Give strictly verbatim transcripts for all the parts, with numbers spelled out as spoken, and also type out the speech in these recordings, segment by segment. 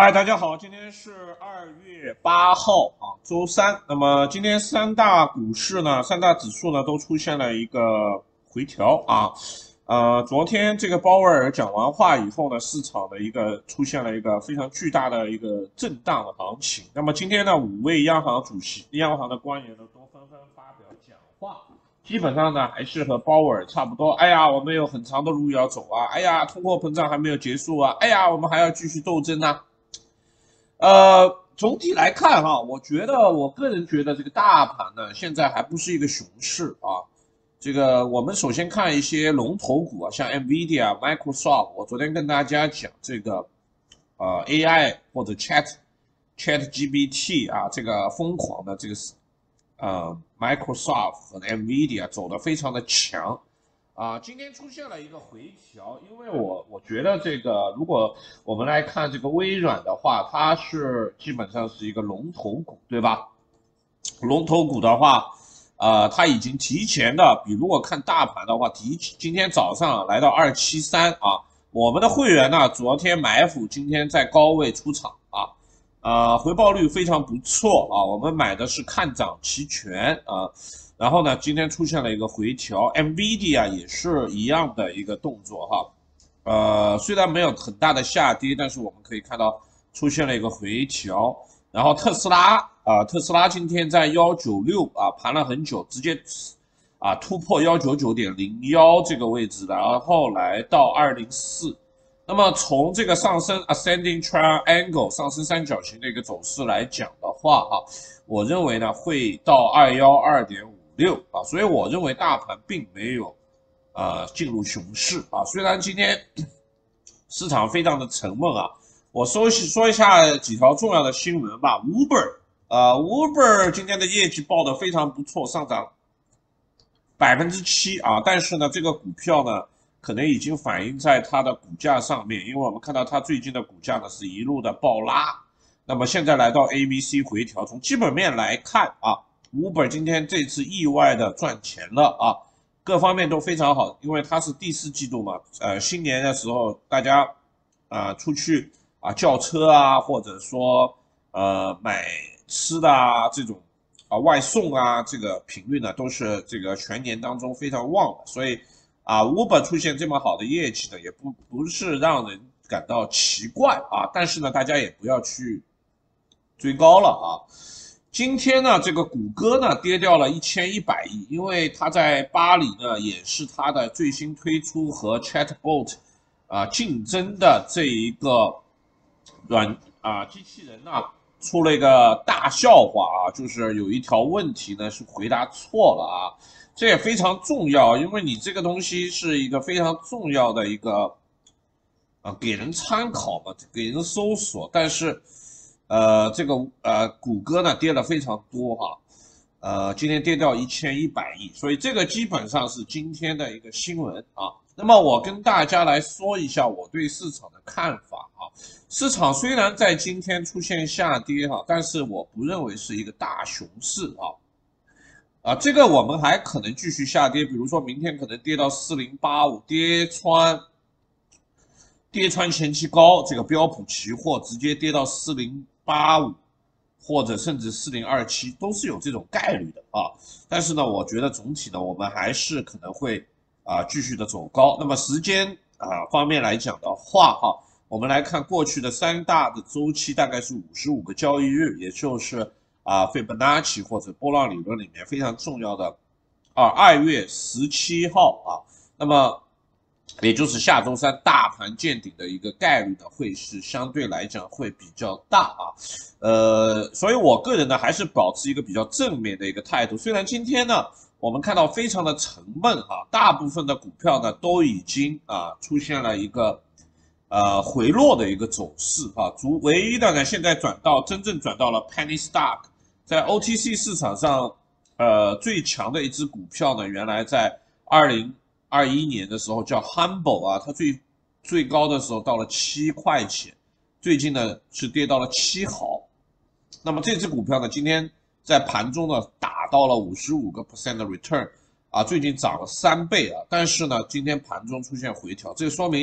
嗨，大家好，今天是二月八号啊，周三。那么今天三大股市呢，三大指数呢都出现了一个回调啊。呃，昨天这个鲍威尔讲完话以后呢，市场的一个出现了一个非常巨大的一个震荡的行情。那么今天呢，五位央行主席、央行的官员呢都纷纷发表讲话。基本上呢还是和鲍威尔差不多。哎呀，我们有很长的路要走啊！哎呀，通货膨胀还没有结束啊！哎呀，我们还要继续斗争啊！呃，总体来看哈，我觉得我个人觉得这个大盘呢，现在还不是一个熊市啊。这个我们首先看一些龙头股啊，像 NVIDIA、Microsoft，我昨天跟大家讲这个呃 A I 或者 Chat Chat G P T 啊，这个疯狂的这个呃 Microsoft 和 NVIDIA 走得非常的强。啊，今天出现了一个回调，因为我我觉得这个，如果我们来看这个微软的话，它是基本上是一个龙头股，对吧？龙头股的话，呃，它已经提前的，比如果看大盘的话，提今天早上来到二七三啊，我们的会员呢，昨天埋伏，今天在高位出场啊，呃，回报率非常不错啊，我们买的是看涨期权啊。然后呢，今天出现了一个回调 ，NVIDIA 也是一样的一个动作哈，呃，虽然没有很大的下跌，但是我们可以看到出现了一个回调。然后特斯拉啊、呃，特斯拉今天在幺九六啊盘了很久，直接啊突破幺九九点零幺这个位置，然后来到二零四。那么从这个上升 ascending triangle 上升三角形的一个走势来讲的话哈，我认为呢会到二一二点五六啊，所以我认为大盘并没有呃进入熊市啊，虽然今天市场非常的沉闷啊，我说说一下几条重要的新闻吧。Uber 呃 Uber 今天的业绩报得非常不错，上涨百分之七啊，但是呢这个股票呢可能已经反映在它的股价上面，因为我们看到它最近的股价呢是一路的暴拉，那么现在来到 A B C 回调，从基本面来看啊，Uber 今天这次意外的赚钱了啊，各方面都非常好，因为它是第四季度嘛，呃，新年的时候大家啊、呃、出去啊叫车啊，或者说呃买吃的啊这种啊外送啊这个频率呢都是这个全年当中非常旺的，所以啊 Uber 出现这么好的业绩呢，也不不是让人感到奇怪啊，但是呢大家也不要去追高了啊。今天呢，这个谷歌呢跌掉了一千一百亿，因为它在巴黎呢也是它的最新推出和 Chatbot 啊竞争的这一个软啊机器人呢出了一个大笑话啊，就是有一条问题呢是回答错了啊，这也非常重要，因为你这个东西是一个非常重要的一个啊给人参考嘛，给人搜索，但是。呃，这个呃，谷歌呢跌了非常多哈，呃，今天跌掉一千一百亿，所以这个基本上是今天的一个新闻啊。那么我跟大家来说一下我对市场的看法啊。市场虽然在今天出现下跌哈，但是我不认为是一个大熊市啊。啊，这个我们还可能继续下跌，比如说明天可能跌到四零八五，跌穿。跌穿前期高，这个标普期货直接跌到四零八五，或者甚至四零二七，都是有这种概率的啊。但是呢，我觉得总体呢，我们还是可能会啊继续的走高。那么时间啊方面来讲的话，哈，我们来看过去的三大的周期，大概是五十五个交易日，也就是啊费波那契或者波浪理论里面非常重要的啊二月十七号啊，那么。也就是下周三大盘见顶的一个概率呢，会是相对来讲会比较大啊，呃，所以我个人呢还是保持一个比较正面的一个态度。虽然今天呢我们看到非常的沉闷啊，大部分的股票呢都已经啊出现了一个呃回落的一个走势啊，足唯一的呢现在转到真正转到了 penny stock， 在 O T C 市场上呃最强的一只股票呢，原来在二零。二一年的时候叫 Humble 啊，它最最高的时候到了七块钱，最近呢是跌到了七毫。那么这只股票呢，今天在盘中呢打到了五十五个 percent 的 return 啊，最近涨了三倍啊。但是呢，今天盘中出现回调，这说明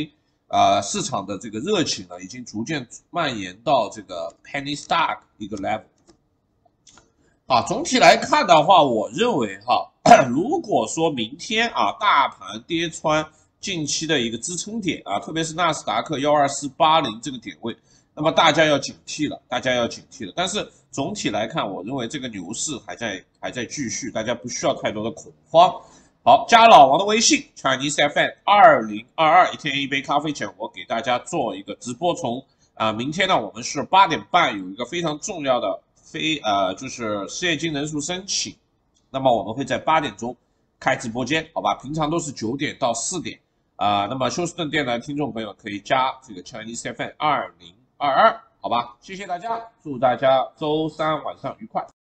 呃市场的这个热情呢，已经逐渐蔓延到这个 penny stock 一个 level。啊，总体来看的话，我认为哈，如果说明天啊大盘跌穿近期的一个支撑点啊，特别是纳斯达克幺二四八零这个点位，那么大家要警惕了，大家要警惕了。但是总体来看，我认为这个牛市还在还在继续，大家不需要太多的恐慌。好，加老王的微信 Chinese F M 二零二二，一天一杯咖啡钱，我给大家做一个直播从。啊，明天呢，我们是八点半有一个非常重要的非呃，就是失业金人数申请，那么我们会在八点钟开直播间，好吧？平常都是九点到四点啊、呃。那么休斯顿电台听众朋友可以加这个 Chinese F M 二零二二，好吧？谢谢大家，祝大家周三晚上愉快。